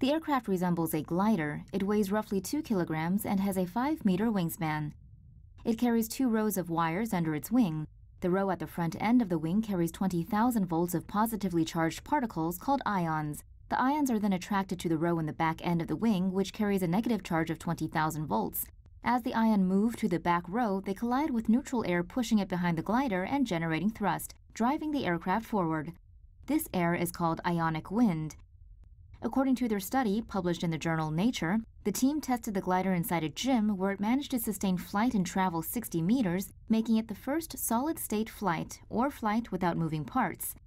The aircraft resembles a glider. It weighs roughly 2 kilograms and has a 5-meter wingspan. It carries 2 rows of wires under its wing. The row at the front end of the wing carries 20,000 volts of positively charged particles called ions. The ions are then attracted to the row in the back end of the wing, which carries a negative charge of 20,000 volts. As the ion move to the back row, they collide with neutral air, pushing it behind the glider and generating thrust, driving the aircraft forward. This air is called ionic wind. According to their study, published in the journal Nature, the team tested the glider inside a gym where it managed to sustain flight and travel 60 meters, making it the first solid-state flight, or flight without moving parts.